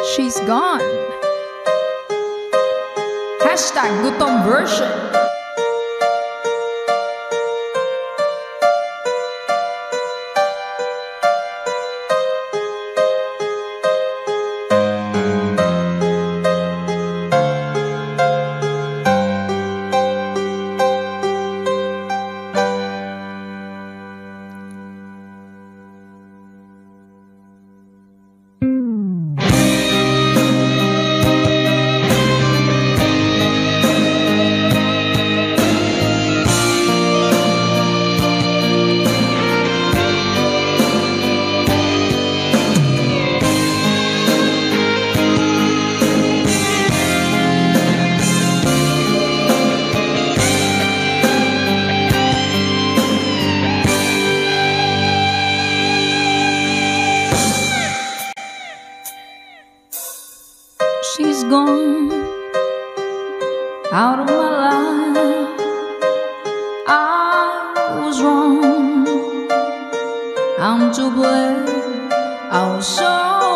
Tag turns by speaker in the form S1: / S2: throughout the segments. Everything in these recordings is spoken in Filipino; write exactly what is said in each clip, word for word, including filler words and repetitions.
S1: She's gone. Hashtag gutom version.
S2: She's gone out of my life. I was wrong, I'm to blame. I was so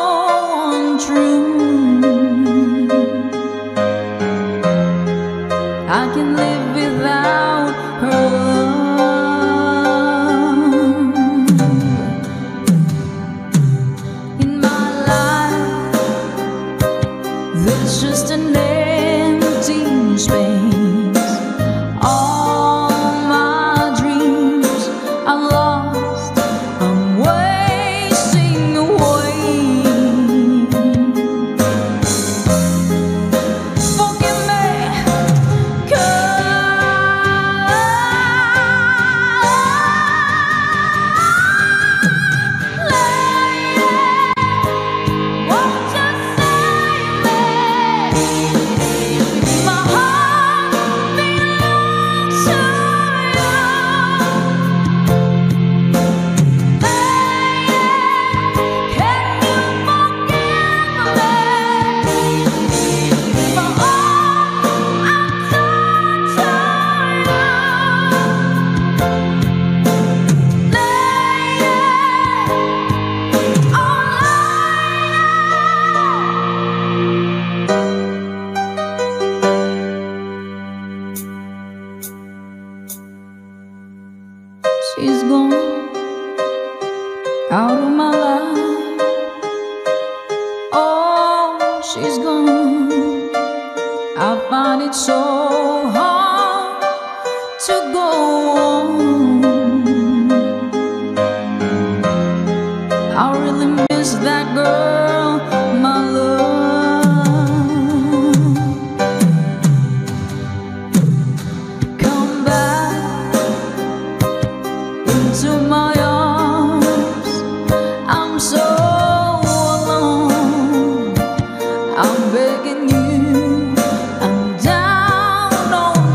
S2: untrue. I can live without her love in my life. There's just an empty space. All my dreams are lost, I'm wasting away. Forgive me, 'cause lady, won't you save me? My heart belongs to you. Lady, can you forgive me for all I've done to you? Lady, oh she's gone out of my life. Oh, she's gone. I find it so hard to go on. I really miss that girl, my love. Come back into my arms. I'm so alone. I'm begging you. I'm down on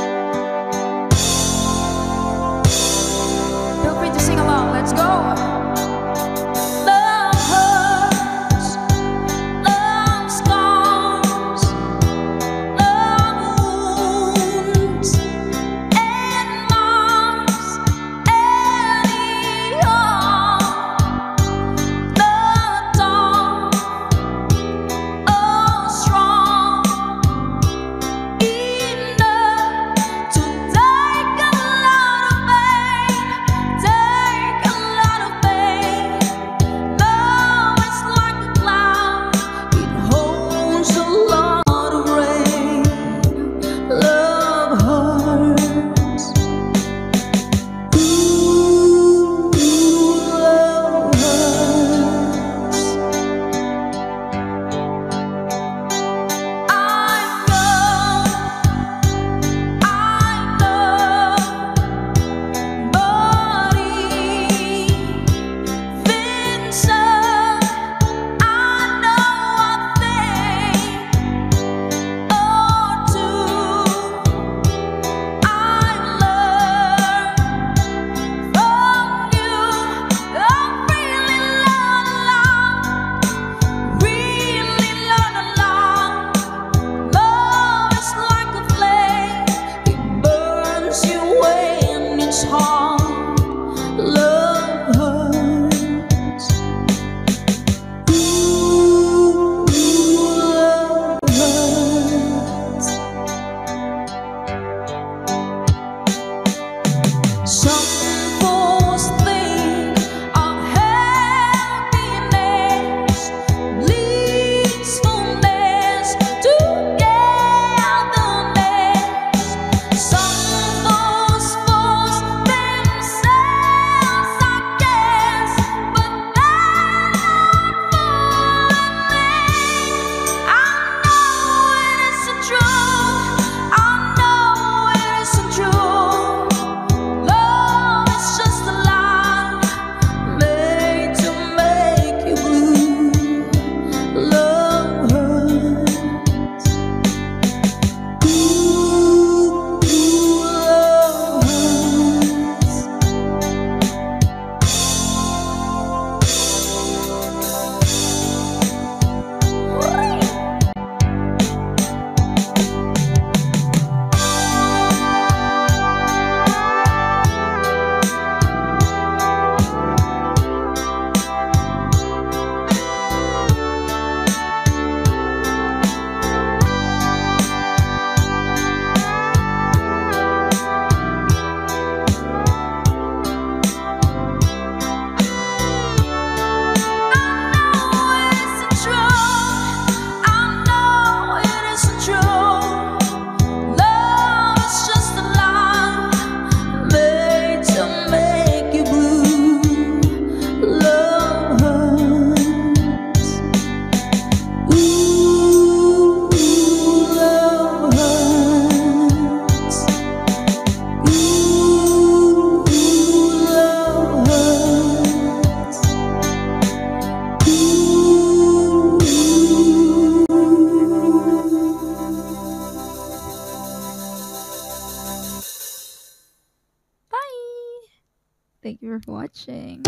S1: Thank you for watching.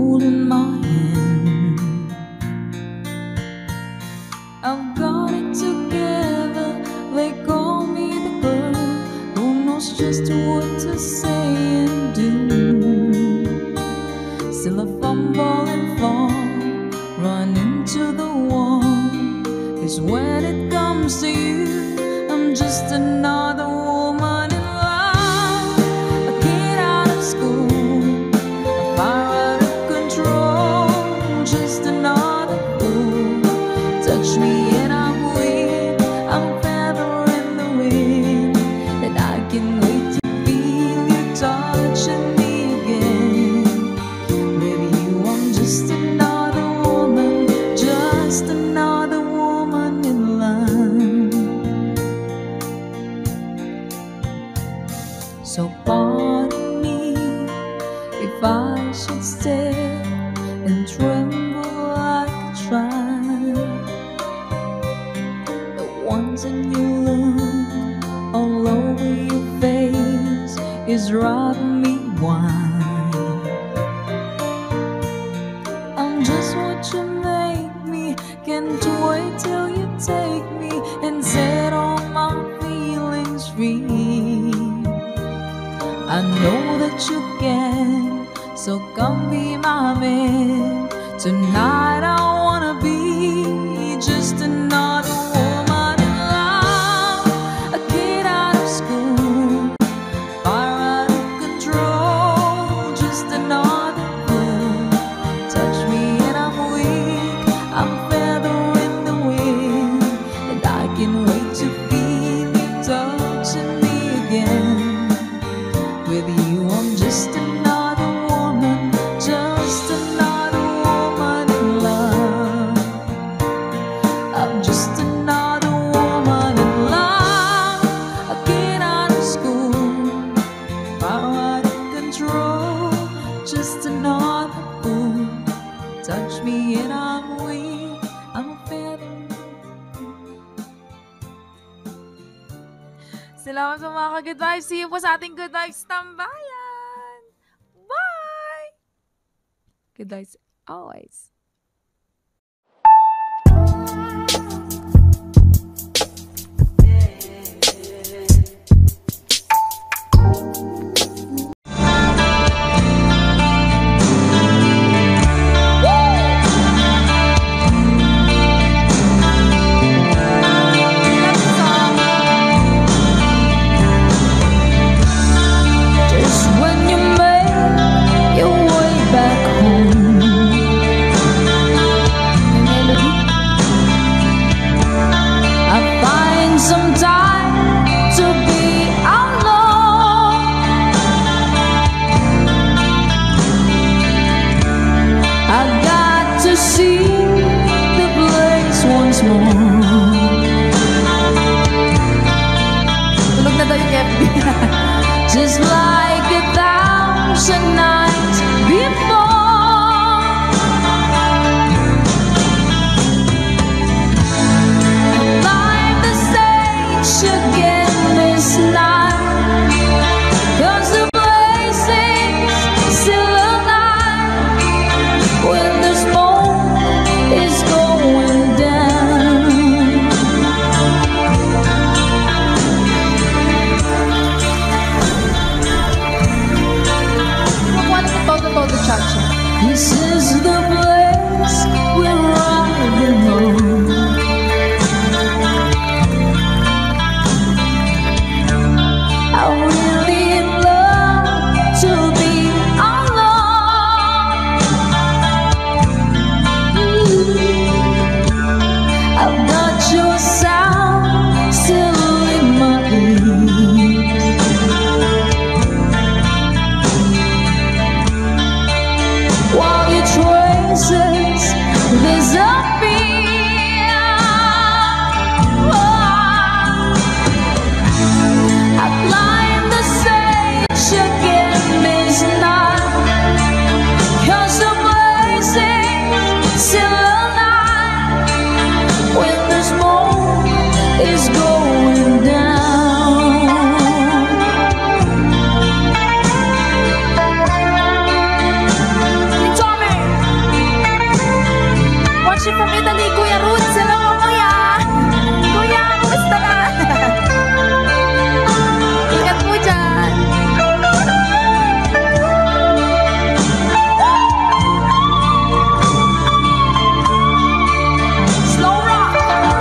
S2: holding my hand. I've got it together. They call me the girl who knows just what to say and do. Still I fumble and fall, run into the wall. 'Cause when it comes to you, I'm just another woman in love. A kid out of school, a fire out of control, just another fool. Touch me and I'm weak, I'm a feather in the wind, and I can wait to feel you touching me again. With you I'm just another woman, just another woman in love. So pardon me if I should stare and tremble like a child. The ones in your look all over your face is driving me wild. I'm just what you make me, can't wait till you take me and set all my feelings free. I know that you can, so come be my man. Tonight I wanna be just another woman in love. A kid out of school, fire out of control, just another fool. Touch me and I'm weak, I'm a feather in the wind, and I can wait to feel you touching me again. With you I'm just another woman, just another woman in love. I'm just another woman in love. A kid out of school, fire out of control, just another fool. Touch me and I'm weak, I'm a feather.
S1: Salamat sa mga ka-good vibes. See you po sa ating Good Vibes Tambayan. Bye! Good vibes always.
S2: Just when you made your way back home,
S1: watching from Italy, Kuya Roots. Hello po, Kuya. Kuya, kumusta na? Ingat po dyan. Slow rock.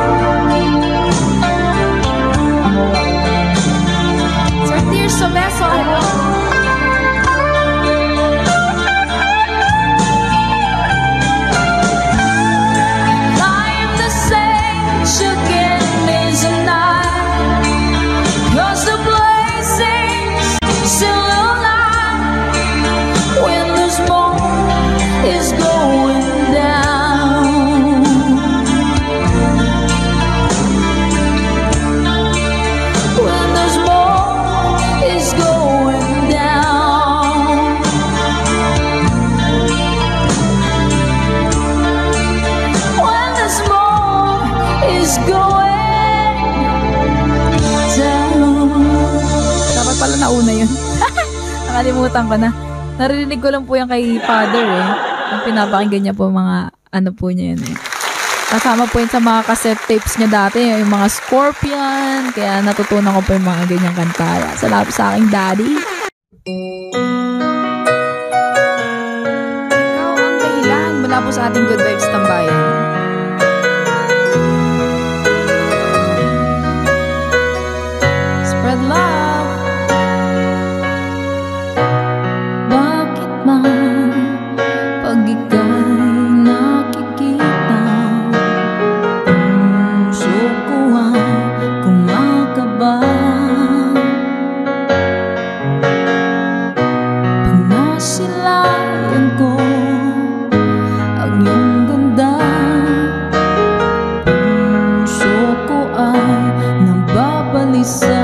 S1: Sir Tirso Beso, hello. Pala nauna yun. Nakalimutan ko na. Narinig ko lang po yan kay Father eh. Ang pinapakinggan niya po mga ano po niya yun eh. Kasama po yun sa mga cassette tapes niya dati. Yung mga Scorpion. Kaya natutunan ko po yung mga ganyang kanta. Salamat sa aking daddy. Ikaw ang dahilan mula po sa ating Good Vibes Tambayan. Spread love.
S2: Pag ika'y nakikita, puso ko ay kumakaba. Pag nasilayan ko ang iyong ganda, puso ko ay nababalisa.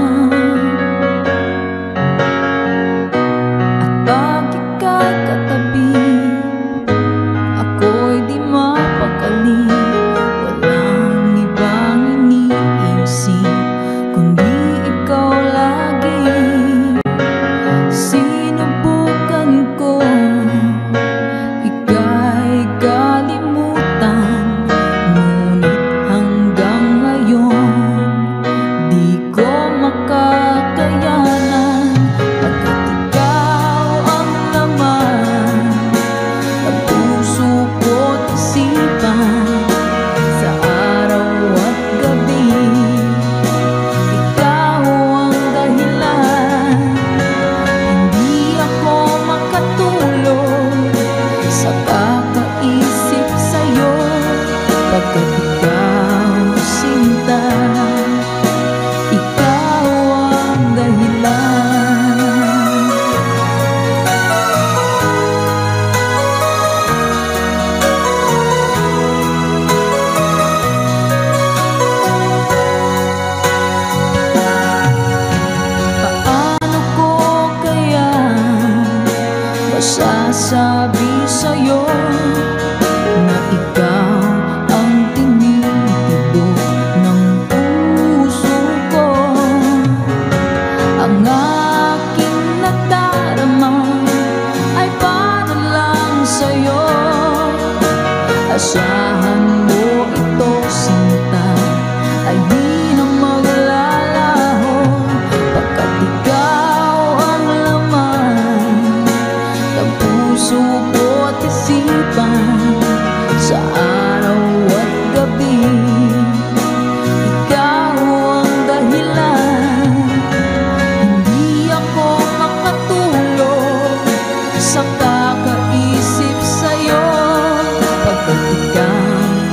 S2: Sabi sa'yo na ikaw ang tinitibok ng puso ko. Ang aking nadarama ay para lang sa'yo. Asahan mo ito, sinta, ay di na maglalaho, pagkat ikaw ang laman ng puso ko't isipan sa araw at gabi. Ikaw ang dahilan, hindi ako makatulog sa kakaisip sa'yo, pagkat ikaw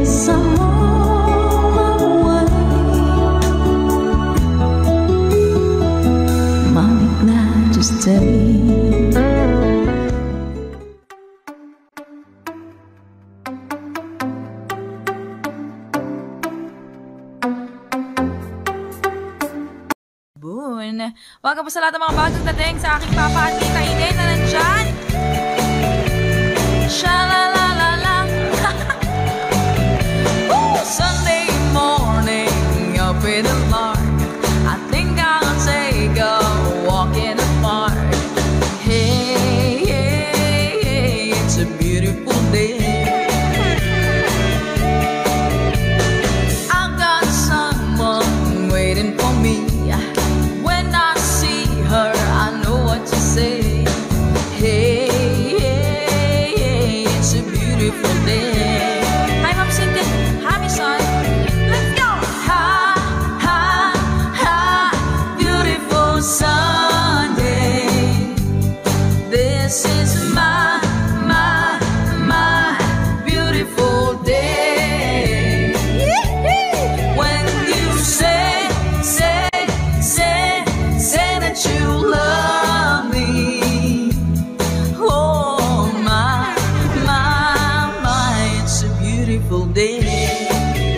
S2: guess I'm on my way. Might be glad to stay.
S1: Boon. Welcome po sa lahat ng mga bagong dating sa aking papa at tita Ine na nandyan. Sha-la-la-la-la. Woo! Sunday morning up in the park. I think I'll take a walk in the park. Hey, hey, hey, it's a beautiful day. I've got someone waiting for me. When I see her, I know what to say. Hey, hey, hey, it's a beautiful day. Hi, Mom Cynthia. Happy son. Let's go. Ha, ha, ha, beautiful Sunday. This is my, my, my beautiful day. When you say, say, say, say that you love me. Oh my, my, my, it's a beautiful day.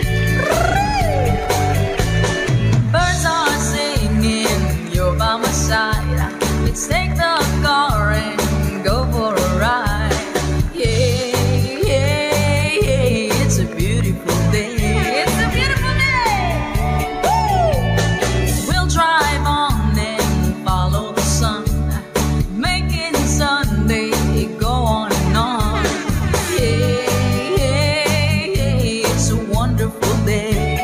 S1: Birds are singing, you're by my side. Let's take the car and go for a ride. Yeah, yeah, yeah, it's a beautiful day. It's a beautiful day. Woo! We'll drive on and follow the sun, making Sunday go on and on. Yeah, yeah, yeah, it's a wonderful day.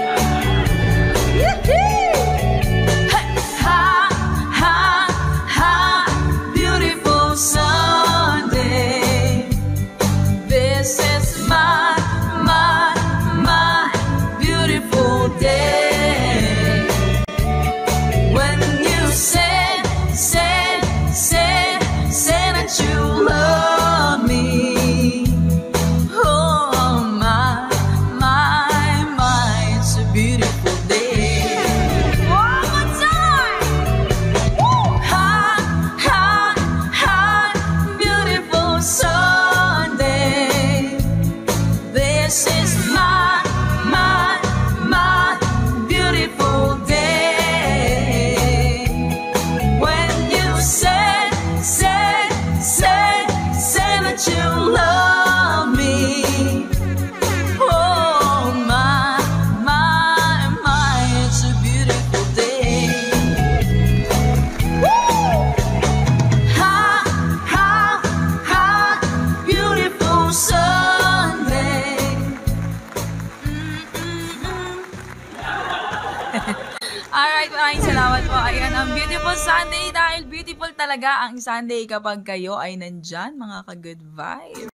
S1: Hey, ha, ha, ha, beautiful Sunday. This is my, my, my beautiful day. When you say, say, say, say that you love me. Oh my, my, my, it's a beautiful day. One more time. Woo! Ha, ha, ha, beautiful Sunday. This is my, my, my beautiful day. When you say, say, say, say that you love me. Oh my, my, my, it's a beautiful day. Woo! Ha, ha, ha, beautiful Sunday. Alright, maraming salamat po. Ayan, ang beautiful Sunday dahil beautiful talaga ang Sunday kapag kayo ay nandyan, mga ka-good vibes.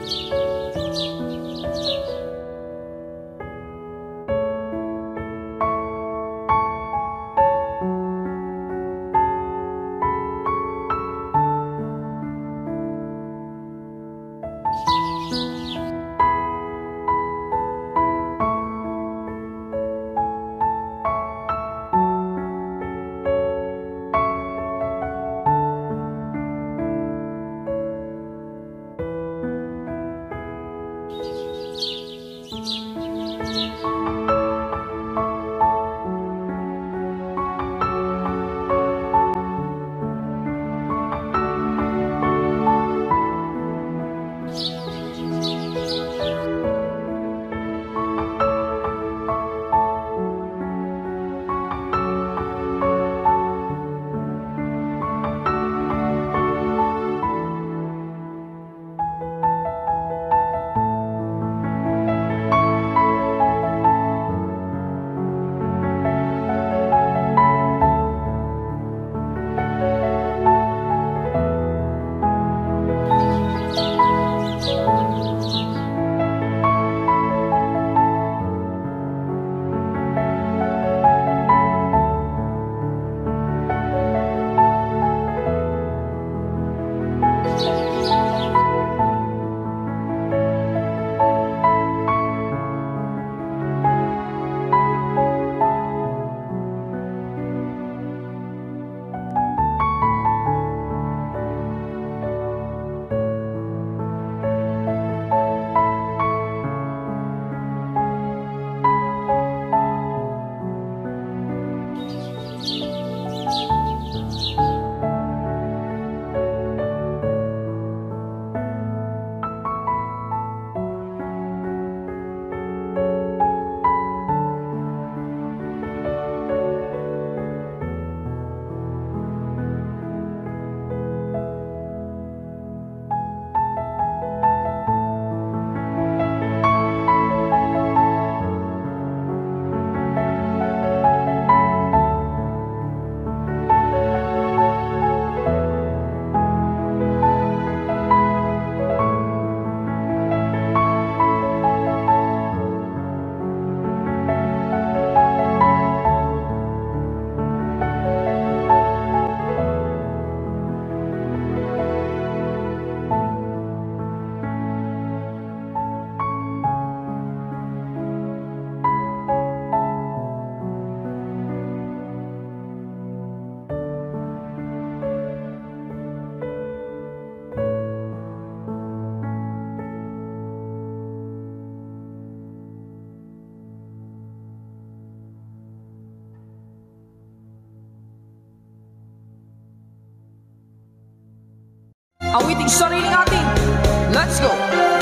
S3: Awiting sariling atin. Let's go!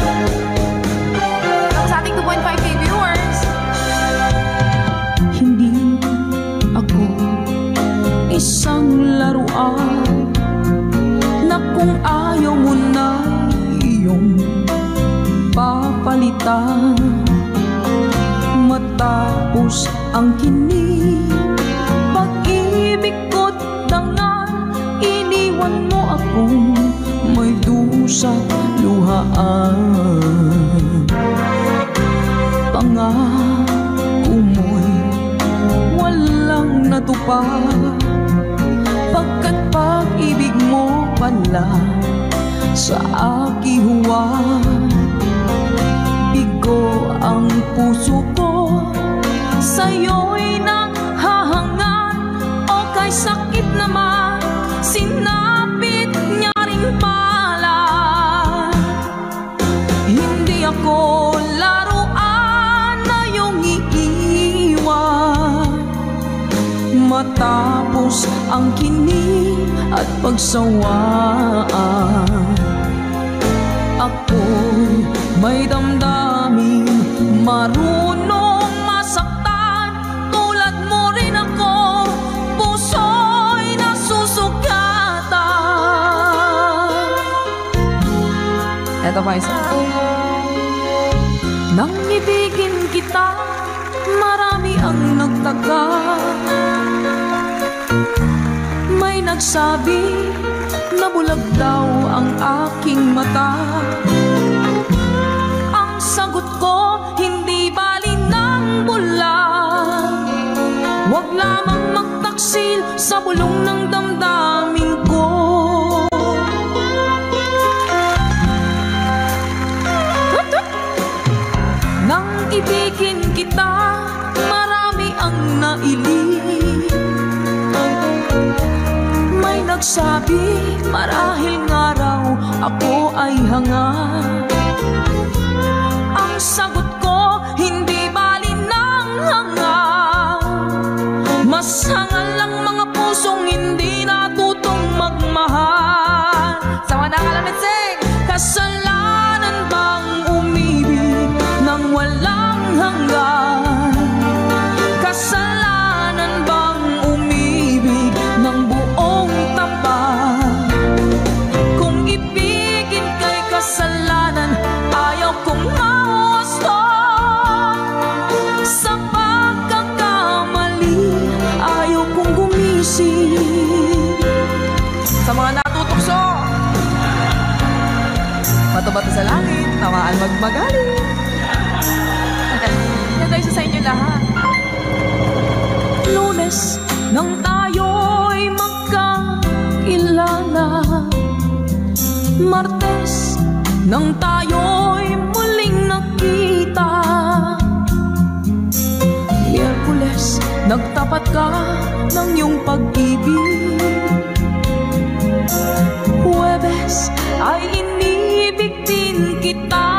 S4: Lang sa ating two point five K viewers.
S3: Hindi ako isang laruan na kung ayaw mo na iyong papalitan. Matapos ang kinig, pag-ibig ko't dangal, iniwan mo akong may dusat luhaan. Pangako mo'y walang natupad, pagkat pag-ibig mo pala sa aking huwad. Bigo ang puso ko, sa'yo'y nanghahangat, o kay sakit naman sinapit niya ring pala. Hindi ako laruan na iyong iiwan. Matapos ang kinig at pagsawaan, ako'y may damdamin, marunong masaktan. Tulad mo rin ako, puso'y nasusugatan.
S1: Eto pa isa.
S3: Nang ibigin kita, marami ang nagtaka. May nagsabi na bulag daw ang aking mata. ko, hindi bali ng bulan. Huwag lamang magtaksil sa bulong ng damdamin ko. Nang ibigin kita, marami ang nailing. May nagsabi, marahil nga raw ako ay hanga. Ang sagot ko, hindi bali ng hanga. Mas hangal lang mga pusong hindi natutong magmahal. Sa mga nakalamin, sing! Kasalanan bang umibig nang walang hanggan? Kasalanan bang umibig ng buong tapat? Kung ibigin kay kasalanan, ayaw kong mahusto. Sa pagkakamali, ayaw kong gumising. Sa mga natutokso, bato-bato sa langit, tamaan magmagaling. Yan tayo sa inyo lahat. Lunes, nang tayo'y magkakilala. Martes, nang tayo'y muling nakita. Miyerkules, nagtapat ka ng iyong pag-ibig. Huwebes, ay inibig din kita.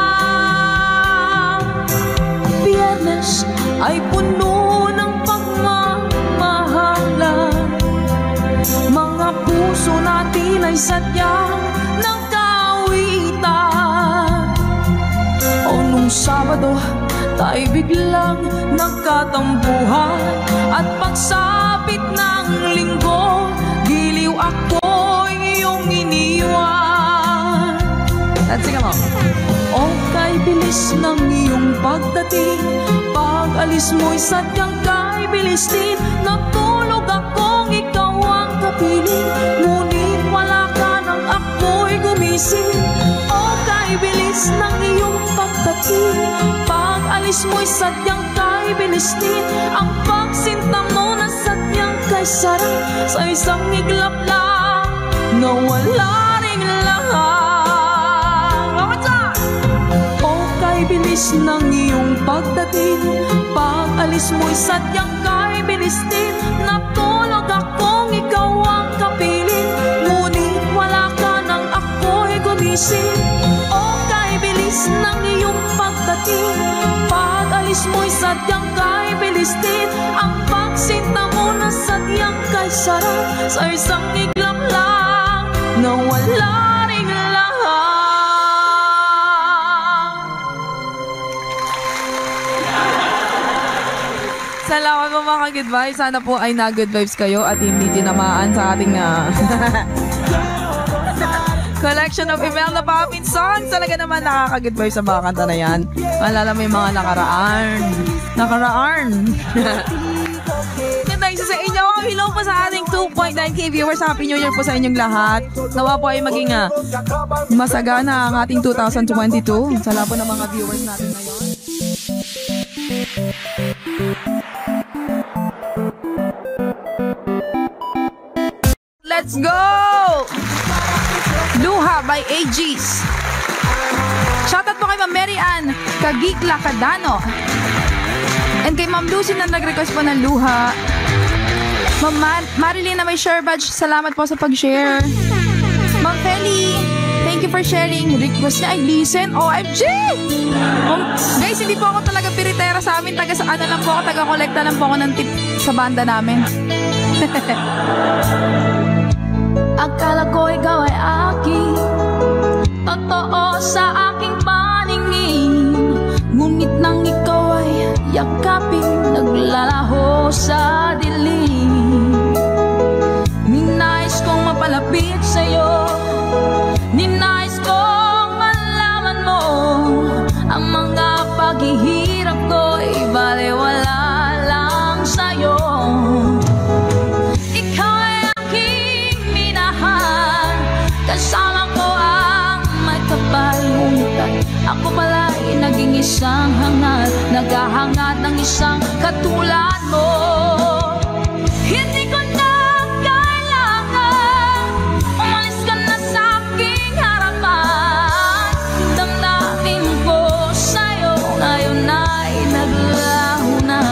S3: Biyernes, ay puno ng pagmamahalan. Mga puso natin ay sadyang nagkawitan. O nung Sabado, tayo biglang nagkatampuhan. At pagsapit ng Linggo, giliw ako'y iyong iniwan. Let's sing along. O kay bilis ng iyong pagdating, pag-alis mo'y sadyang kay bilis din. Natulog akong ikaw ang kapiling, ngunit wala ka nang ako'y gumising. O kay bilis ng iyong pagdating, pag-alis mo'y sadyang kay bilis din. Ang pagsinta mo na sadyang kay sarap, sa isang iglap lang nawala ring lahat. Bilis ng iyong pagdating, pag-alis mo'y sadyang kay bilis din. Natulog akong ikaw ang kapiling, ngunit wala ka nang ako'y gumising. O kay bilis ng iyong pagdating, pag-alis mo'y sadyang kay bilis din. Ang pagsinta mo na sadyang kay sarap, sa isang iglap lang nawala ring lahat. Salamat po mga ka-good vibes. Sana po ay na-good vibes kayo at hindi tinamaan sa ating uh, collection of Imelda Papin songs. Talaga naman nakaka-good vibes sa mga kanta na yan. Alala mo yung mga nakaraan. Nakaraan. Yan tayo sa inyo. Hello po sa ating two point nine K viewers. Happy New Year po sa inyong lahat. Nawa po ay maging uh, masagana ang ating two thousand twenty-two. Salamat po ng mga viewers natin ngayon. Let's go! Luha by A Gs. Shoutout po kay Ma'am Mary Ann Kagikla Cadano. And kay Ma'am Lucy na nag-request po ng Luha. Ma'am Mar Marilyn na may share badge. Salamat po sa pag-share. Ma'am Feli, thank you for sharing. Request niya ay listen. O M G! Um, guys, hindi po ako talaga piritera sa amin. Taga sa ano lang po ako. Taga-kolekta lang po ako ng tip sa banda namin. Akala ko ikaw ay aking totoo sa aking paningin. Ngunit nang ikaw ay yakapin, naglalaho sa dilim. Ninais kong mapalapit sa'yo, ninais kong malaman mo ang mga paghihirap ko'y balewala lang sa'yo. Kasama ko ang may kapal, ngunit ako pala'y naging isang hangat, naghahangat ng isang katulad mo. Hindi ko na kailangan, umalis ka na sa aking harapan. Damdamin ko sa'yo ngayon ay naglaho na.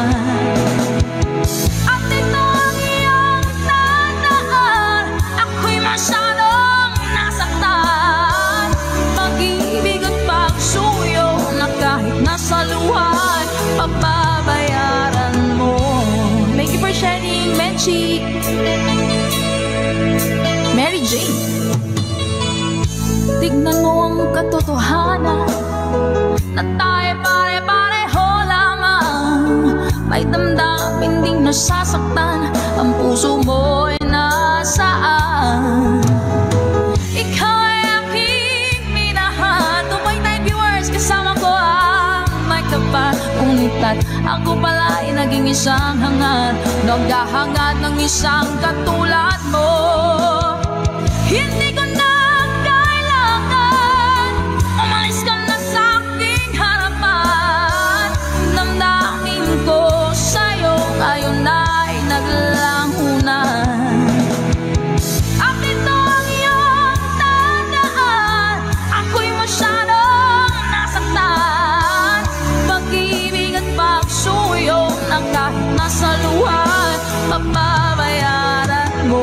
S3: At ito ang iyong tandaan, ako'y masyadong nasaktan. Pag-ibig at pagsuyo na kahit nasa luha pababayaran mo.
S1: Thank you for sharing, Menchi. Mary Jane.
S3: Tignan mo ang katotohanan na tayo pare-pareho lamang. May damdamin ding nasasaktan, ang puso mo ay nasaan. Ikaw ay aking minahal. two point nine viewers, kasama ko ang may kapal. Ngunit at ako pala ay naging isang hangat, naghahangad ng isang katulad mo. Hindi ko na kailangan, umalis ka na sa aking harapan. Damdamin ko sa'yo ngayon ay naglaho na. At ito ang iyong tandaan, ako'y masyadong nasaktan. Pag-ibig at pagsuyo na kahit nasa luha pababayaran mo.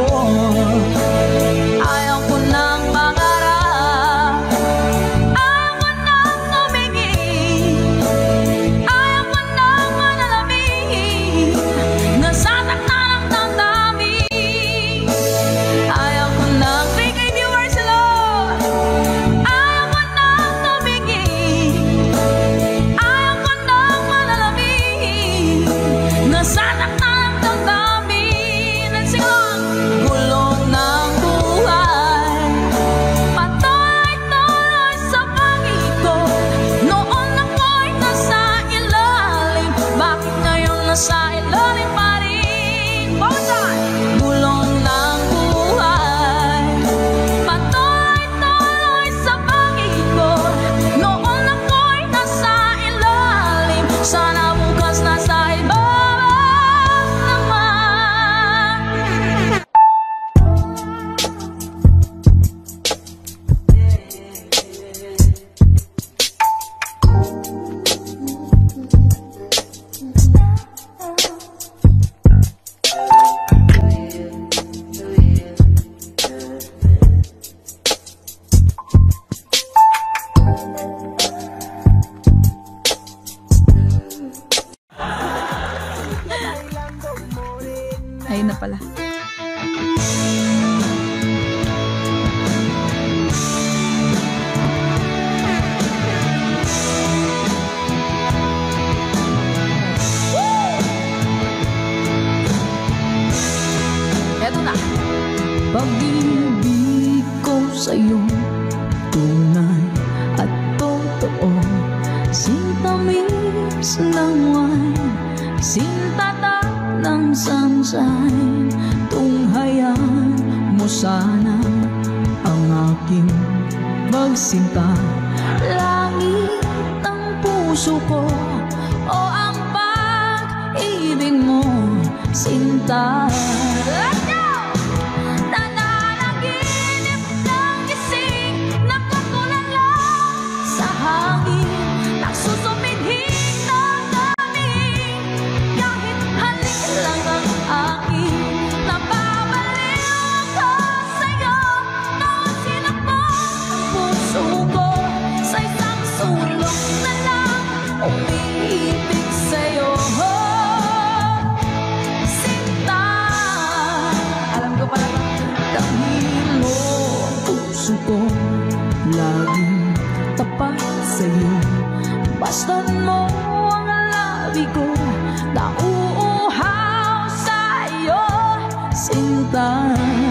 S3: Ayaw ko nang mangarap, ayaw ko nang tumingin, ayaw ko nang manalamin, nasasaktan ang damdamin. Ayaw ko nang three K viewers, hello. Ayaw ko nang tumingin, ayaw ko nang manalamin, nasasaktan ang damdamin. Let's sing along. Gulong ng buhay, patuloy-tuloy sa pangit ko. Noon ako'y nasa ilalim, bakit ngayon nasa ilalim pa rin? Bonsai! Gulong ng buhay, patuloy-tuloy sa pangit ko. Noon ako'y nasa ilalim, sana bukas nasa ibaba naman.
S1: Ayun na pala.
S3: Eto na. Pag-ibig ko sa'yo, tunay at totoo. Sintamis ng wine, sintatap ng sunshine. Tunghayaan mo sana ang aking magsinta. Langit ng puso ko o ang pag-ibig mo, sinta. Let's go! Nananaginip ng gising, nakatulala sa hangin, nagsusumidhing ng damig. Kahit halik lang ang akin, napabaliw ako sa'yo. Bawat sinakbang ng puso ko sa isang sulok na lang umiibig sa'yo. Sinta, alam ko pala, dahil mo ang puso ko laging tapat sa'yo. Basta't mo ang labi ko, nauuhaw sa'yo, sinta.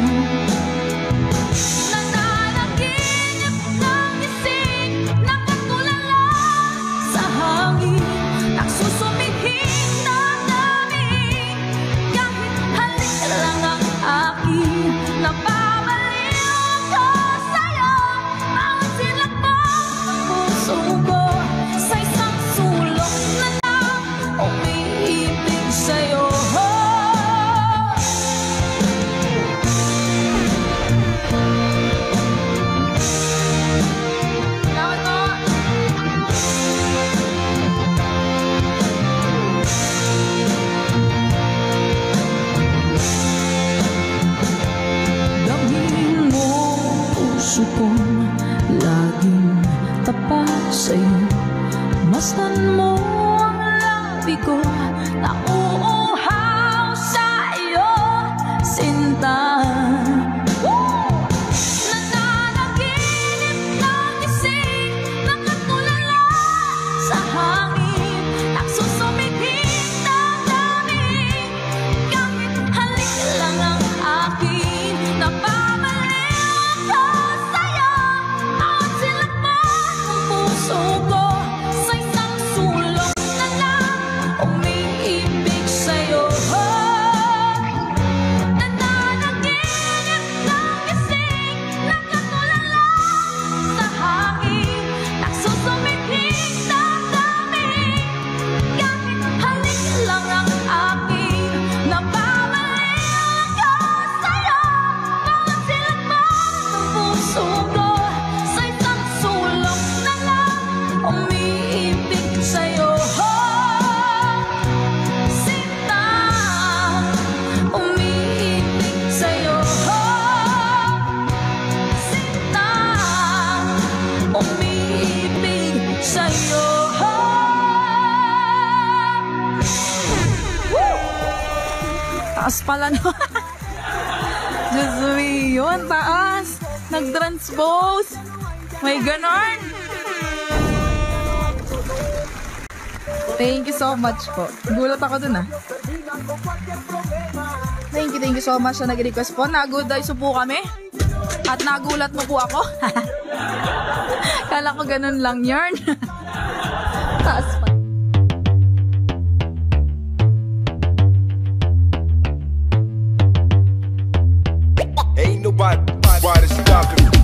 S3: Nananaginip ng gising, nakatulala sa hangin, nagsusumidhing ng damig. Kahit halik lang ang akin, napabaliw ako sa'yo. Bawat sinakbang ng puso ko sa isang tapat sa'yo. Masdan mo ang labi ko, nauuhaw sa'yo, sinta. Woo! Nananaginip ng gising, nakatulala sa hangin, nagsusumikip ng daming, kahit halik lang ang akin. Napamaliw ako sa'yo, bawat silakbot ng puso ko, sa isang sulong na lang umiibig sa'yo. Nananaginip ng gising, nakatulala sa hangin, nagsusumikip ng daming, kahit halik lang ang akin. Napamaliw ako sa'yo, bawat silakbot ng puso ko, sa isang sulong na lang umiibig sa'yo. Sinta, umiibig sa'yo. Sinta, umiibig sa'yo. Woo! Taas pala no. Diyos me, yun, taas. Nag-transpose. May ganon. Thank you so much po. Gulat ako dun ah. Thank you, thank you so much na nag-request po. Nagod ay po kami. At nagulat mo po ako. Kala ko ganun lang yarn. Taas pa.
S5: Ain't nobody nobody stopping me.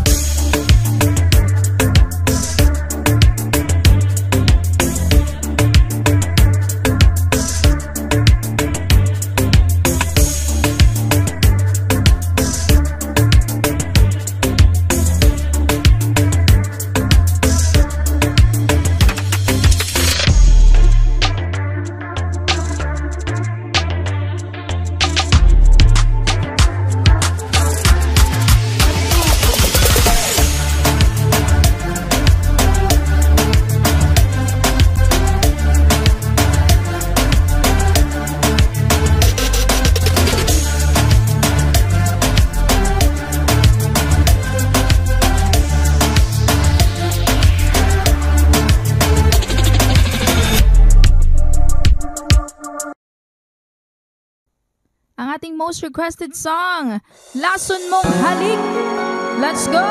S1: Ang ating most requested song, Lason Mong Halik. Let's go!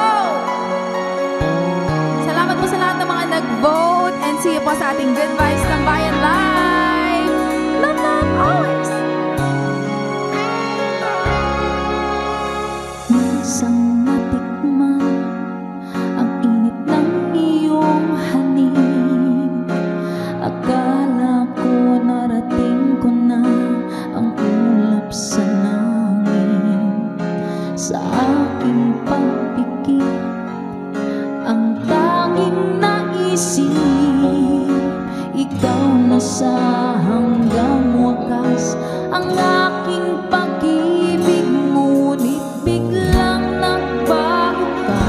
S1: Salamat po sa lahat ng mga nag-vote and see you po sa ating Good Vibes Tambayan Live. Love, love, always!
S3: Minsan natikman ang init ng iyong halik. Akala ko narating ko na ang ulap sa langit. Sa aking pagpikit, ang tanging naisip, ikaw na sa hanggang wakas. Ang aking pag-ibig, ngunit biglang nagbago ka.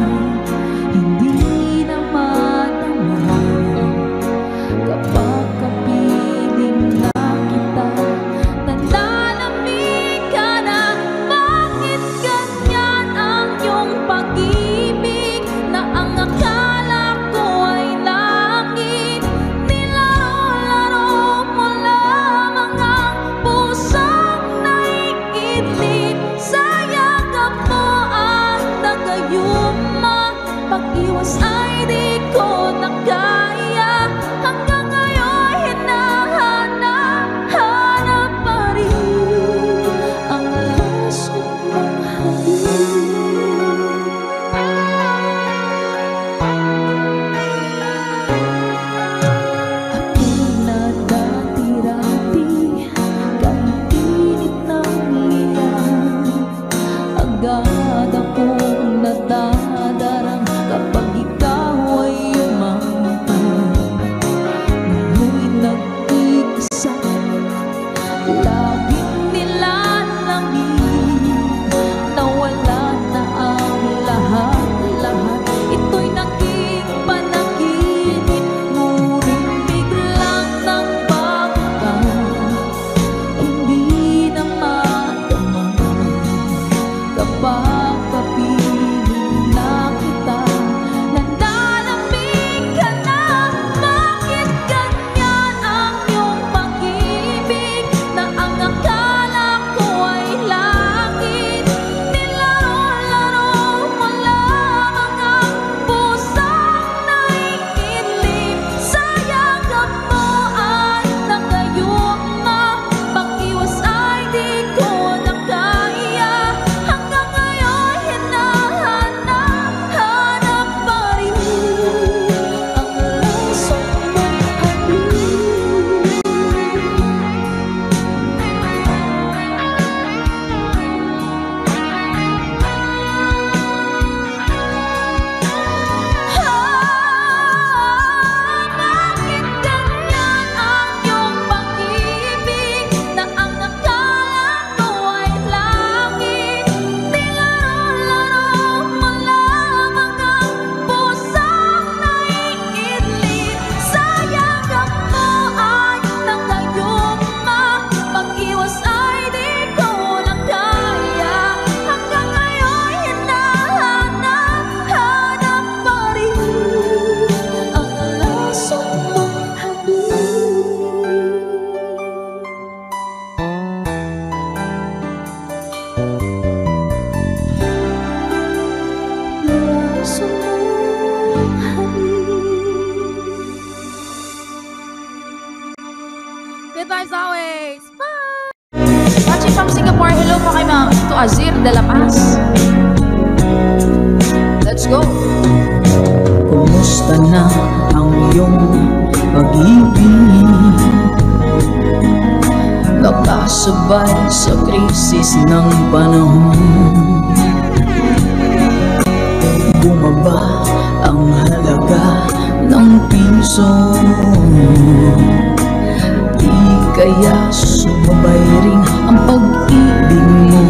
S3: Hindi na madama kapag kapiling na kita. Nananamig ka na, bakit ganyan ang iyong pag-ibig, na ang akala ko ay
S1: as always. Bye!
S4: Watching from Singapore, hello po kay Ma'am to Azir de la Paz. Let's go.
S3: Kumusta na ang iyong pag-ibig? Nakasabay sa krisis ng panahon. Bumaba ang halaga ng piso. Di kaya sumabay rin ang pag-ibig mo.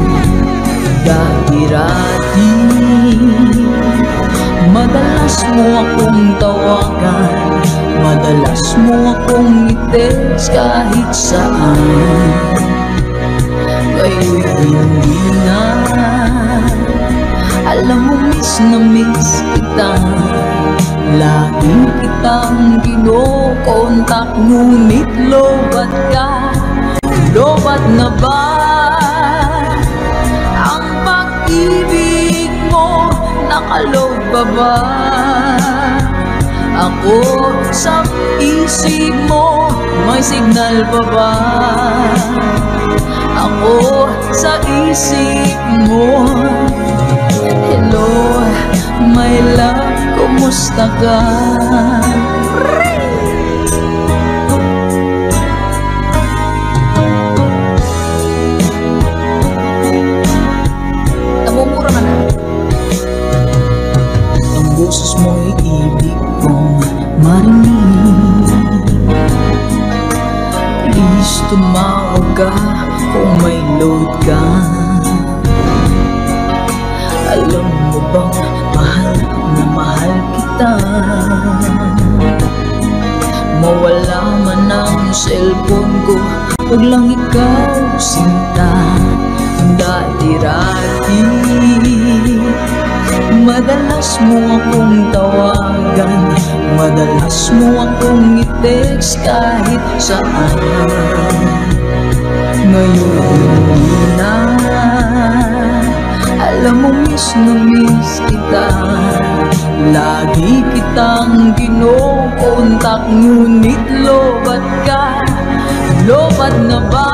S3: Dati-rati madalas mo akong tawagan, madalas mo akong i-text kahit saan. Ngayon'y hindi na, alam mo miss na miss kita. Lagi kitang kinokontak, ngunit lobat ka. Lobat na ba ang pag-ibig mo? Nakaload pa ba ako sa isip mo? May signal pa ba ako sa isip mo? Hello, my love, kumusta ka?
S4: Namumura ka na.
S3: Ang boses mo'y ibig kong marinig. Please tumawag ka kung may load ka. Alam mo bang mahal na mahal kita? Mawala man ang cellphone ko, huwag lang ikaw sinta. Dati-rati madalas mo akong tawagan, madalas mo akong i-text kahit saan. Ngayon hindi na, alam mo miss na miss kita. Lagi kitang kinokontak, ngunit lobat ka. Lobat na ba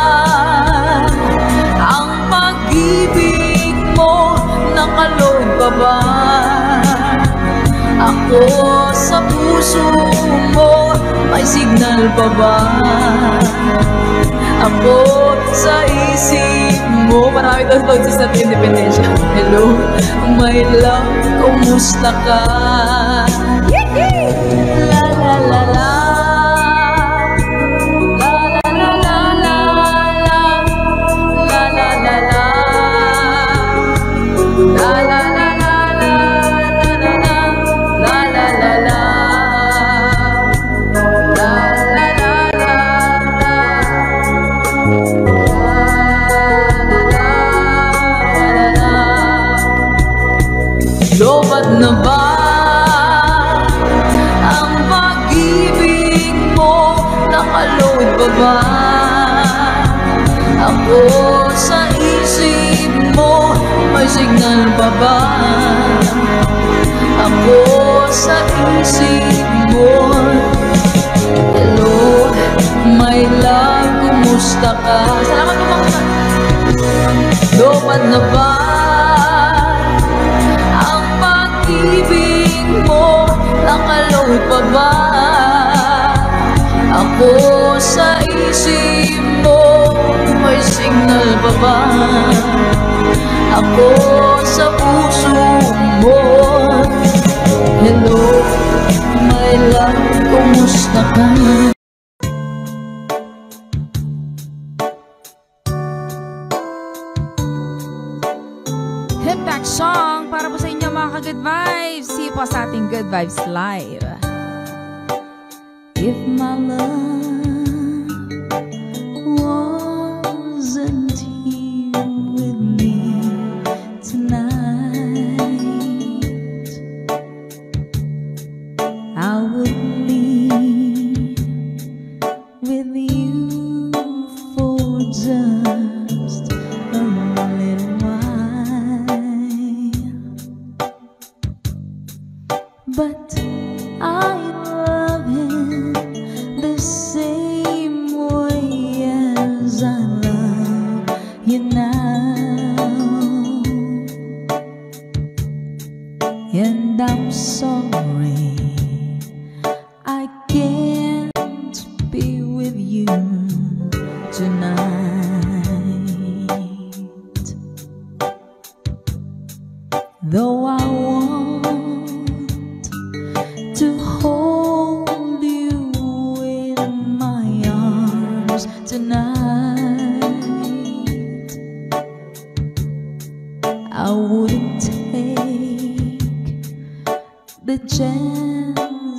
S3: ang pag-ibig mo? Nakaload pa ba ako sa puso mo? May signal pa ba ako sa isip mo? Marami daw pag-sis natin independensya. Hello, my love, kumusta ka? La la la la. La la la la la. La la la la. La la la la la. La la la la. La la la la. Lobat na ba ang pag-ibig mo? Nakaload pa ba ako sa isip mo? May signal pa ba ako sa isip mo? Hello, my love, kumusta ka? Salamat po mga. Lobat na ba ang pag-ibig mo? Nakaload pa ba ako sa isip mo? May signal pa ba ako sa puso mo? Hello, my love, kumusta ka?
S1: Hit back song para po sa inyo mga ka-good vibes. See po sa ating Good Vibes Live.
S3: If my love wasn't here with me tonight, I would be with you for just a little while. But I love him the same way.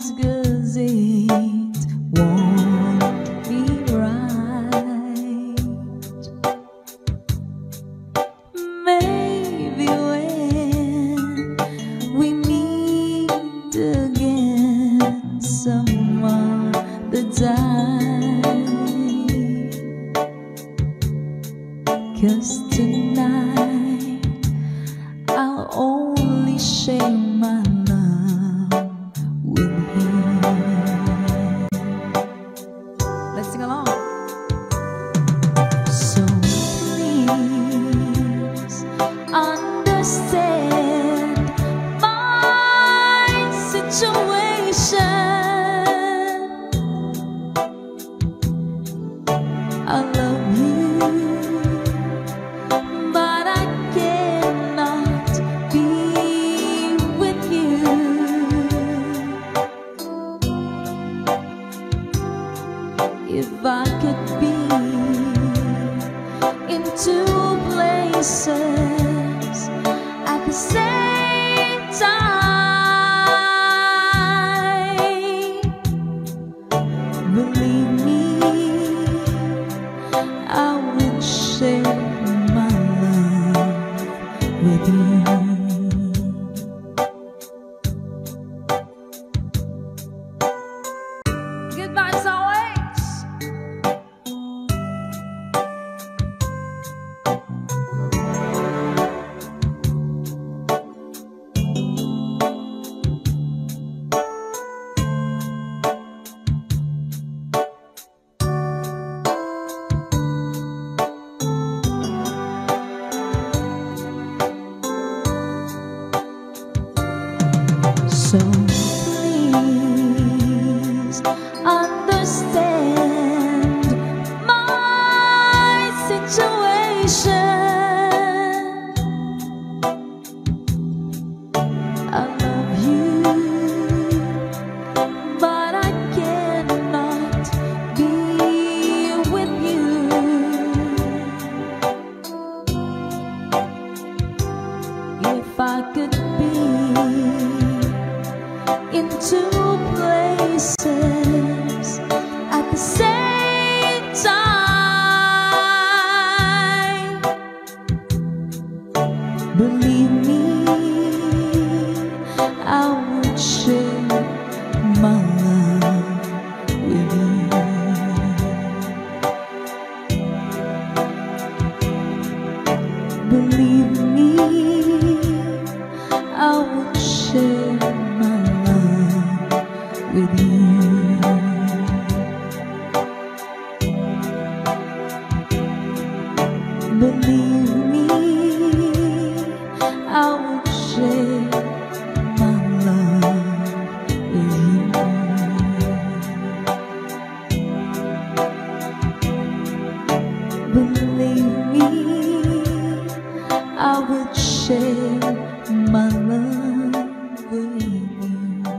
S3: eyes, 'cause it won't be right. Maybe when we meet again some other time, 'cause tonight I'll only share my love with him. Let's sing along. So please understand my situation. I love you, but I cannot be with you. If I could be in two places at the same time, believe me, I would share my love with you. Goodbye as always. So please understand my situation. I love you, but I cannot be with you. If I could be in two places at the same time, believe me, I would share my love with you. Believe me, I would share my love with you. Believe me, I would share my love with you. Believe me, I would share my love with you.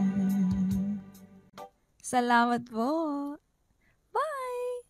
S1: Salamat po. Bye!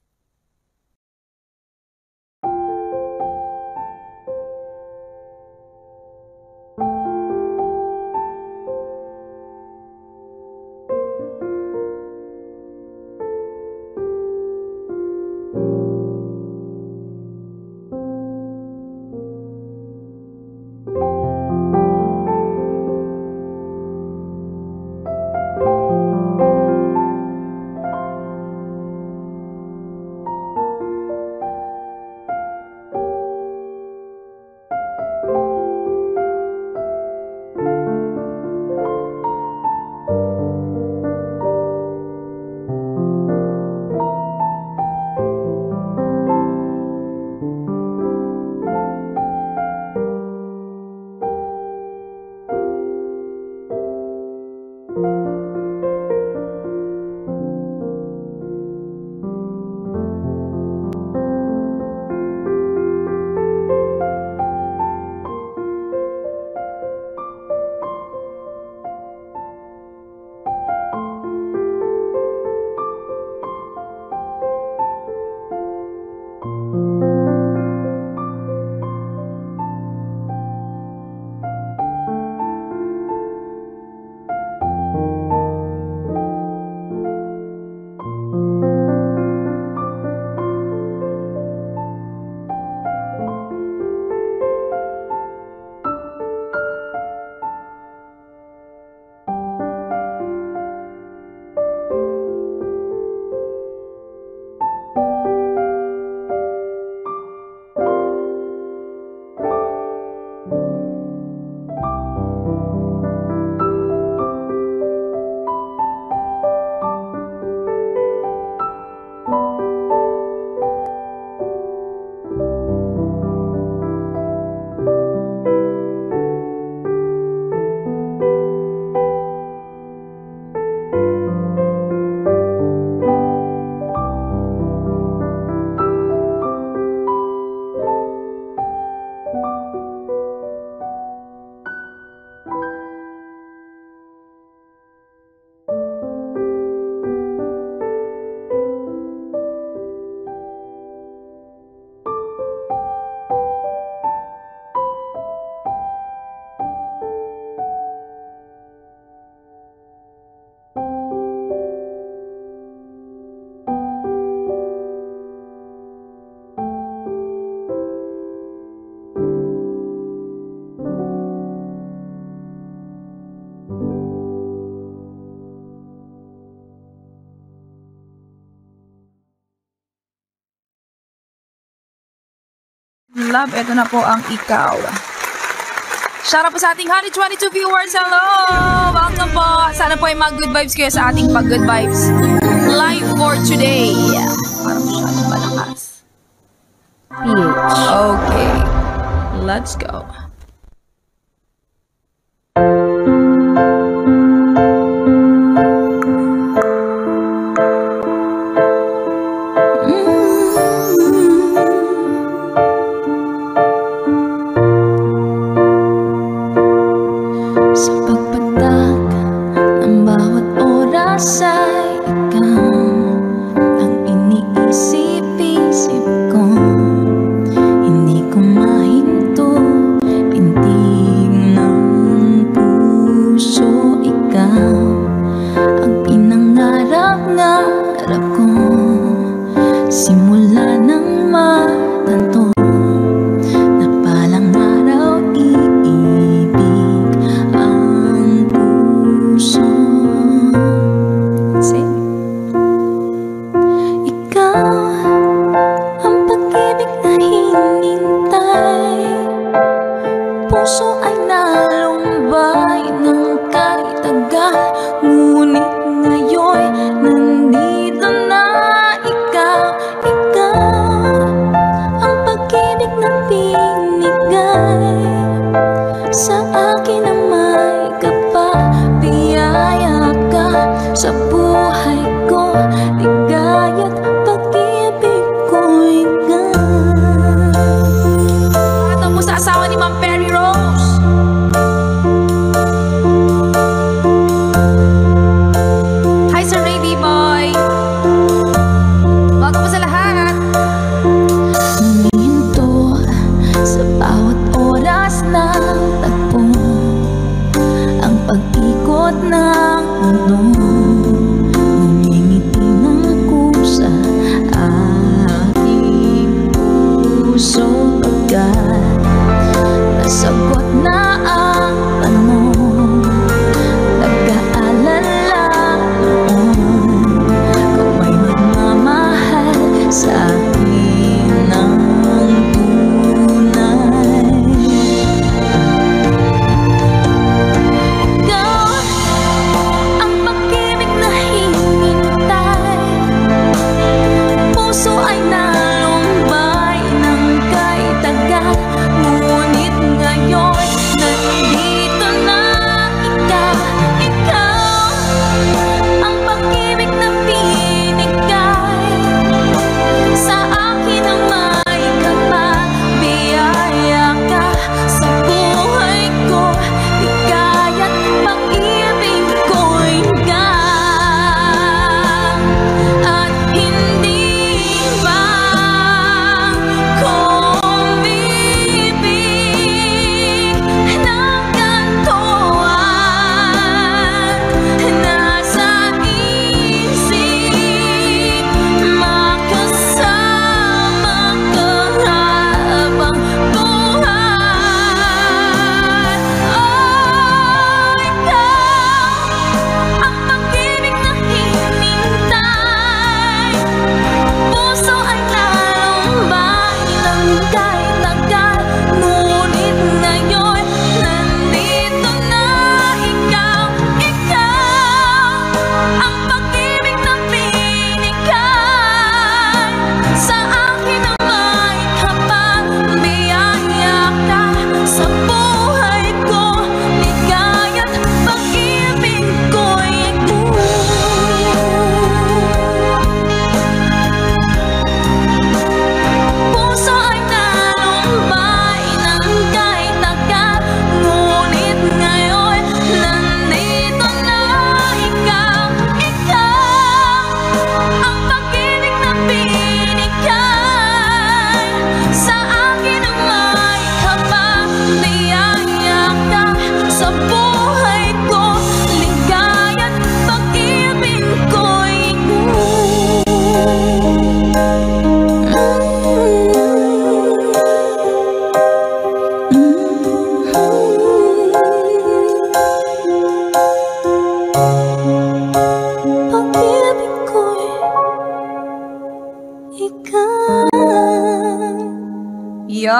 S1: love. Ito na po ang ikaw. Shout out po sa ating one twenty-two viewers. Hello! Welcome po. Sana po ay mag-good vibes kayo sa ating pag-good vibes live for today. Parang masyadong malakas.
S6: P H.
S1: Okay. Let's go.
S3: Sa pagpatak ng bawat oras ay ikaw ang iniisip-isip ko. Hindi ko mahinto, pintig ng puso. Ikaw ang pinangarap-ngarap ko, simula ng matanto na palang araw iibig ang puso.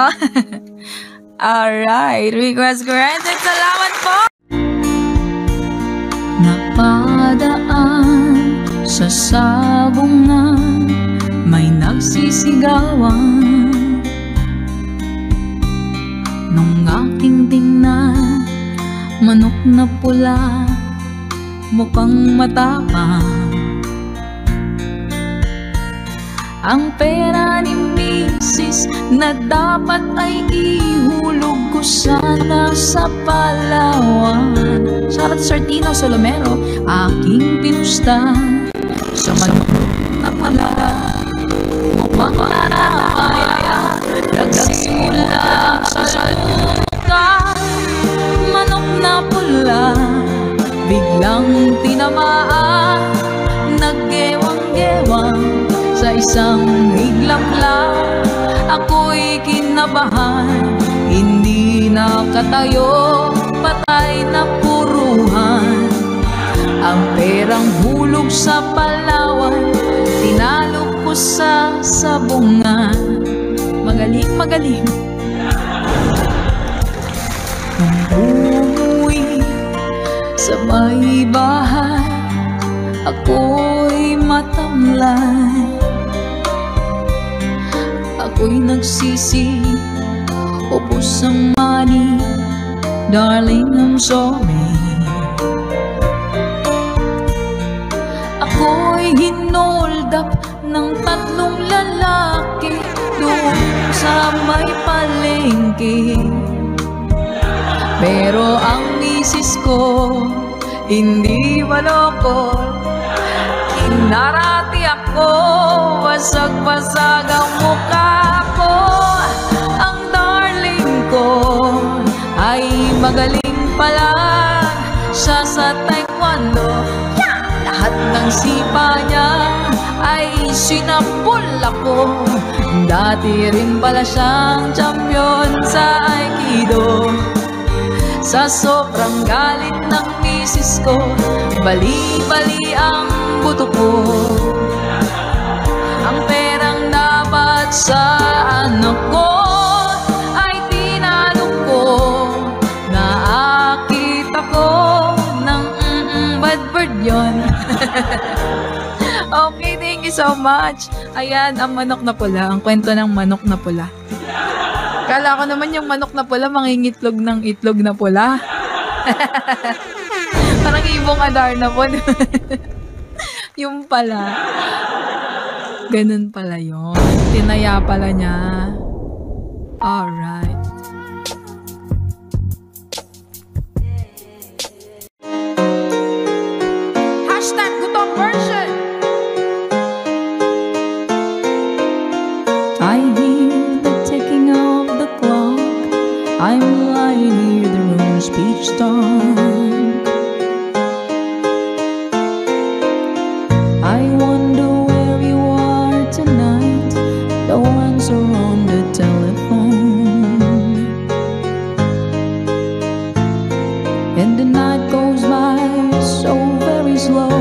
S3: Alright, request granted. Salamat po!
S1: Napadaan sa sabungan, may nagsisigawan. Nung aking tingnan, manok na pula, mukhang matapang. Ang pera ni misis na dapat ay ihulog ko sana sa Palawan. Shoutout Sir Tino Solomero, aking pinusta sa manok na pala. Mukhang nakakaya, nagsimula sa luka. Manok na pula, biglang tinamaan, naggewang-gewang sa isang iglap lang. Ako'y kinabahan, hindi nakatayo, patay na puruhan. Ang perang hulog sa Palawan, tinalo ko sa sabungan. Magaling, magaling. Nung umuwi sa may bahay, ako'y matamlay. Ako'y nagsisi, ubos ang money, darling, I'm sorry. Ako'y hinold up ng tatlong lalaki doon sa may palengke. Pero ang misis ko, hindi maloko. Inarati ako, basag-basag ang mukha ko. Ang darling ko ay magaling pala siya sa taekwondo. Lahat ng sipa niya ay sinapul ako. Dati rin pala siyang champion sa Aikido. Sa sobrang galit ng misis ko, bali-bali ang buto ko. Ang perang dapat sa anak ko ay tinalo ko. Nakakita ko ng mm-mm, bad bird yun. Okay, thank you so much. Ayan, ang manok na pula. Ang kwento ng manok na pula. Kala ko naman yung manok na pula mangingitlog ng itlog na pula. Parang ibong adar na po. Yung pala. Ganun pala yun. Tinaya pala niya. Alright.
S4: Hashtag Gutong version.
S1: I hear the ticking of the clock. I'm lying here, the room's pitch dark. I wonder where you are tonight. No answer on the telephone. And the night goes by so very slow.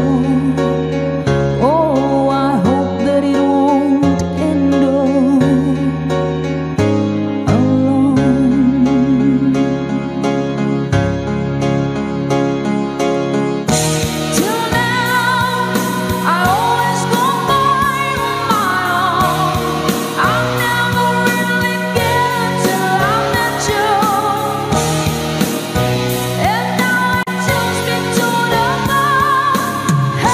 S1: Oh, I hope that it won't end all alone. Till now, I always go by on my own. I never really cared till I met you. And now it tells me to the moon.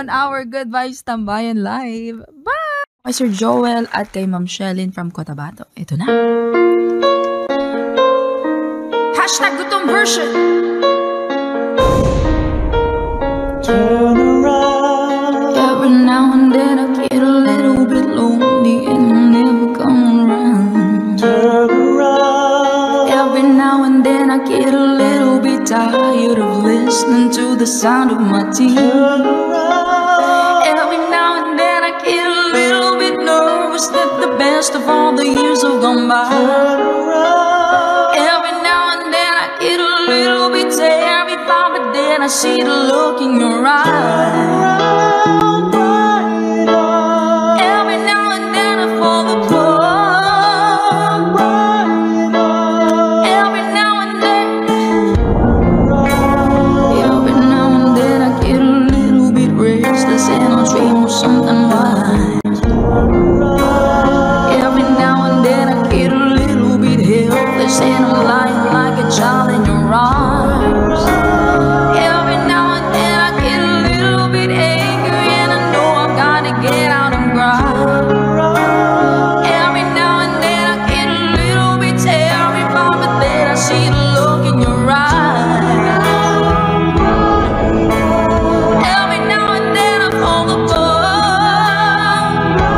S1: on our Good Vibes Tambayan Live. Bye! Kay Sir Joel at kay Ma'am Shelin from Cotabato. Ito na.
S4: Hashtag gutom version.
S3: Every now and then I get a little bit lonely and you never come around. Every now and then I get a little bit tired of listening to the sound of my tears. Every now and then I get a little bit nervous that the best of all the years have gone by. Every now and then I get a little bit terrified, but then I see the look in your eyes. Every now and then I fall apart. Every now and then, every now and then I get a little bit restless and I dream of something wise. Every now and then I get a little bit helpless and I'm lying like a child in your arms. Every now and then I get a little bit angry and I know I've gotta get out and cry. Every now and then I get a little bit terrified, but then I see the look in your eyes. Every now and then I fall apart.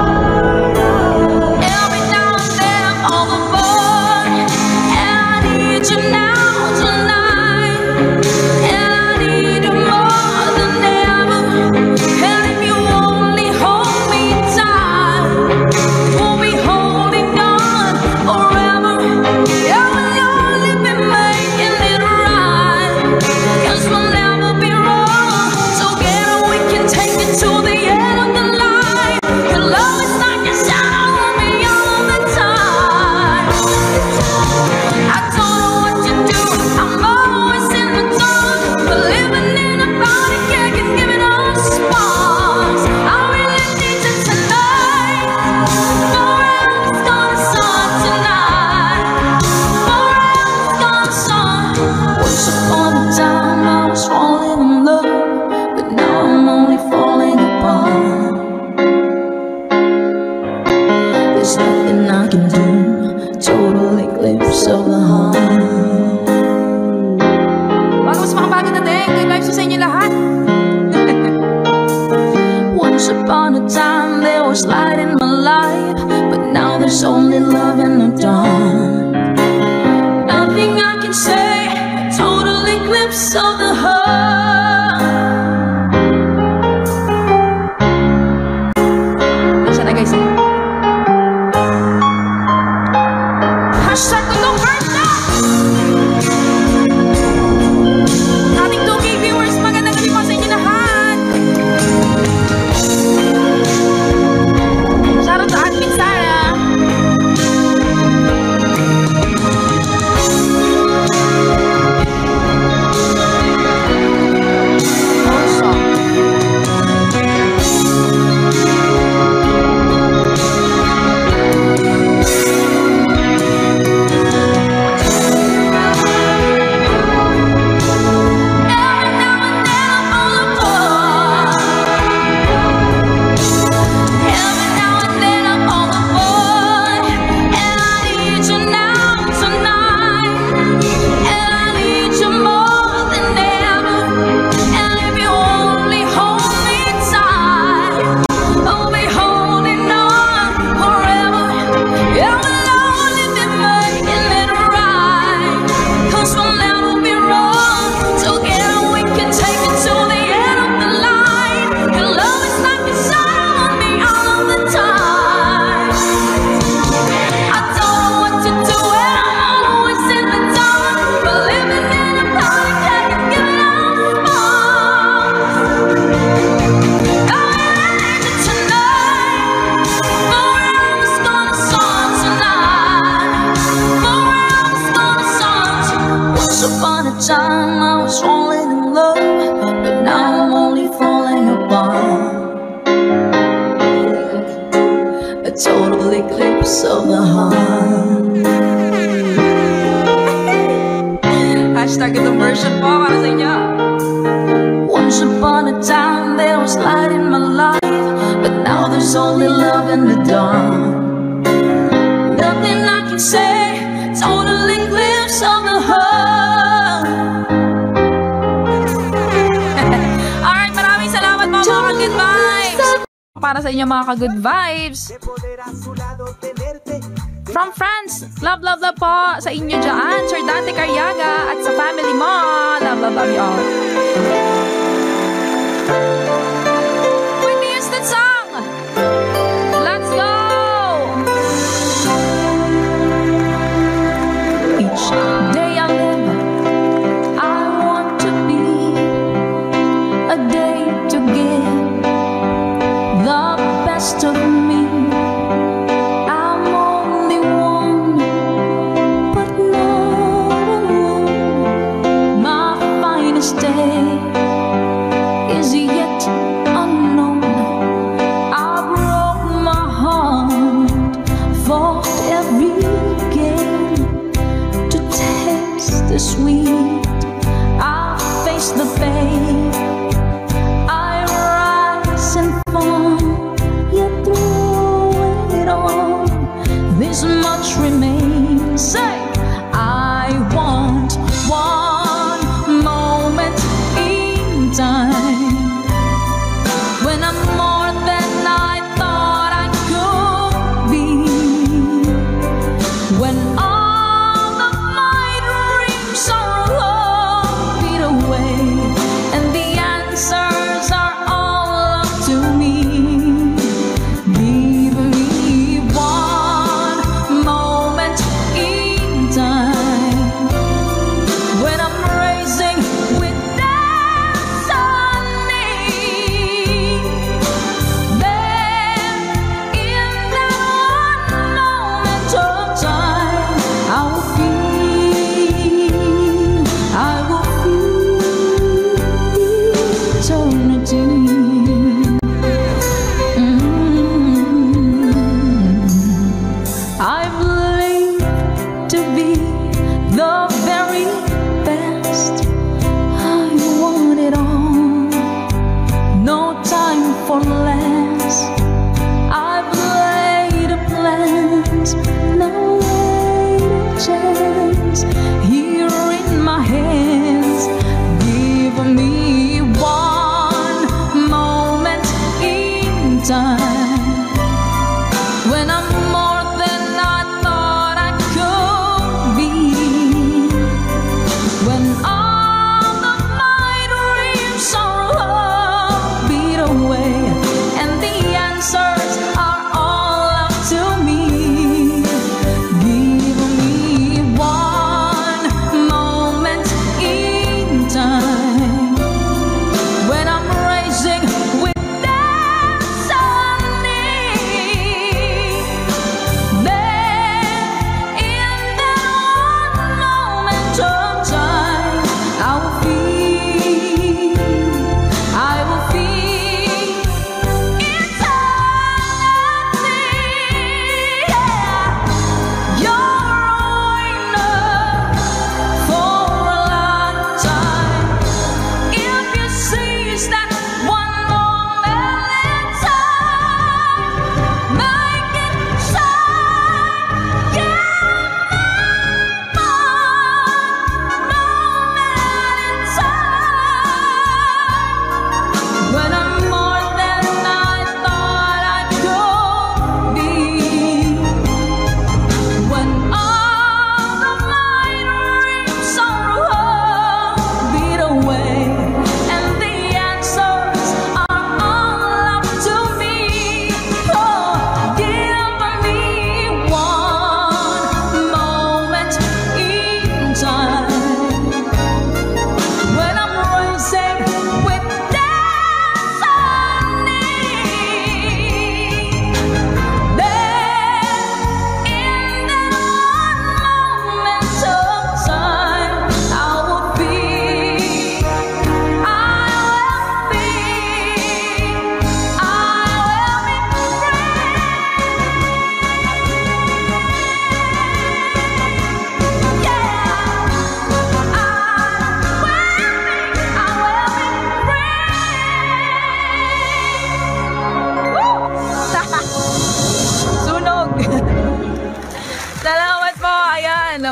S3: Every now and then I fall apart. And I need you now tonight. And I need you more than ever. And if you only hold me tight, we'll be holding on forever. Yeah, we'll only be making it right. 'Cause we'll never be wrong. Together we can take it to the end of the line. Your love is like a shadow on me all the time. I don't know what to do. I'm always in the dark, but living in a body can't give me no sparks. I really need you tonight. Forever's gonna start tonight. Forever's gonna start. Once upon a time I was falling in love, but now I'm only falling apart. There's nothing I can do. Total eclipse of the heart.
S4: Bago sa mga bago natin, good vibes sa inyo lahat.
S3: Once upon a time there was light in my life, but now there's only love in the dark. Nothing I can say, total eclipse of the heart.
S4: Isa na guys. Hashtag gutom version. Ating two K viewers, magandang gabi po sa inyo lahat. Shoutout sa admin Sarah.
S3: eclipse of the heart.
S4: Hashtag ito version po para sa inyo.
S3: Once upon a time there was light in in the dawn. Nothing I can say, total eclipse of the heart.
S1: Alright, maraming salamat po mga ka-good vibes. Para sa inyo mga ka-good vibes. From France, love, love, love po sa inyo dyan, Sir Dante Carriaga at sa family mo. Love, love, love you all. Whitney Houston song! Let's go!
S3: Each day I live, I want to be a day to give the best of me. I'm only one, but not alone. My finest day is yet unknown. I broke my heart, fought every game to taste the sweet. I face the pain, I rise and fall, yet through it all, this much remains. Say, I want one moment in time when I'm more than I thought I could be, when all of my dreams are all beat away and the answers are all up to me. Give me one moment in time when I'm raising with destiny. Then in that one moment of time, I will feel, I will feel eternity. I believe to be the very best. I want it all, no time for less. I've laid a plans, now laid a chance here in my hands. Give me one moment in time when I'm more than I thought I could be, when all of my dreams are all beat away and the answers are all up to me. Give me one moment in time when I'm raising with destiny.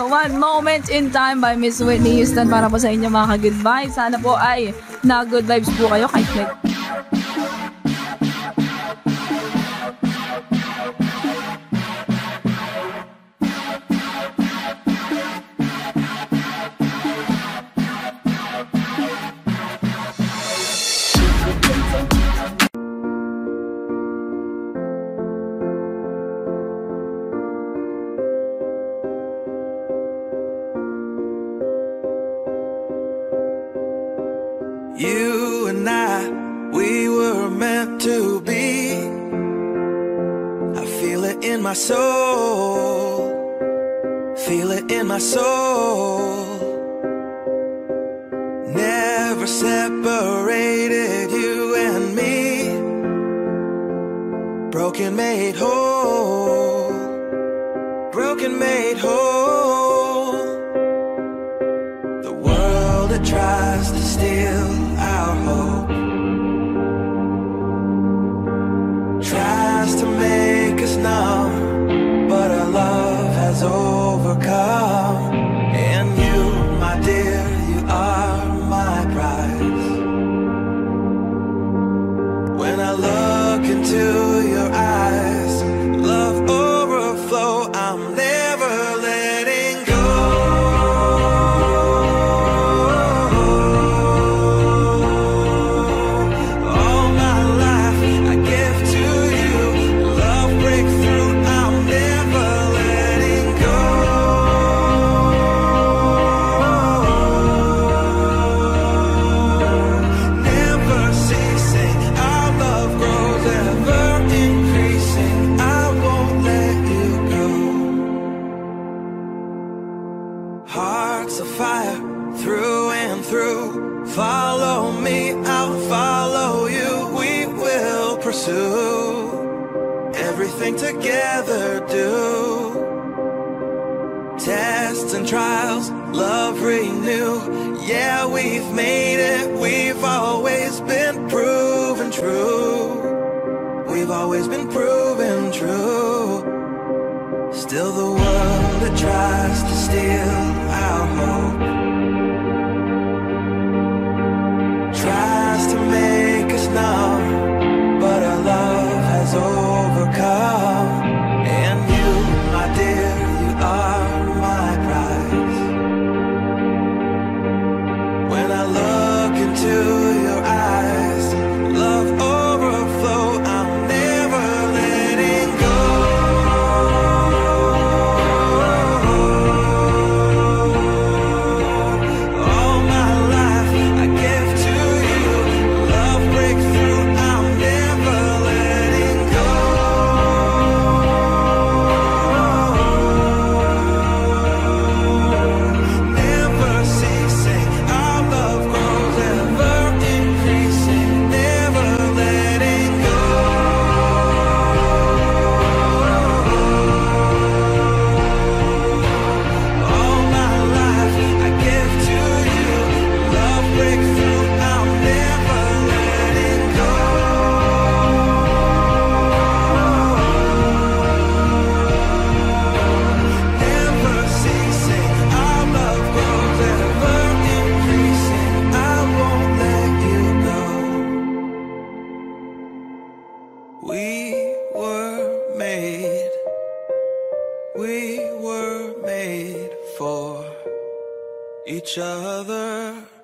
S1: One Moment in Time by Miss Whitney Houston para po sa inyo mga ka-good vibes. Sana po ay na-good vibes po kayo kahit like
S7: You and I, we were meant to be. I feel it in my soul, feel it in my soul. Never separated, you and me. Broken made whole, broken made whole. The world that tries to steal our hope tries to make us numb, but our love has overcome. And you, my dear, you are my prize. When I look into your eyes, love overflow, I'm never letting go. Hearts of fire through and through. Follow me, I'll follow you. We will pursue everything together, do. Tests and trials, love renew. Yeah, we've made it. We've always been proven true. We've always been proven true. Still the world that tries to steal our hope tries to make us numb, but our love has overcome. And you, my dear, you are my prize. When I look into your eyes, love overflow, I'm never letting go. We were made, we were made for each other.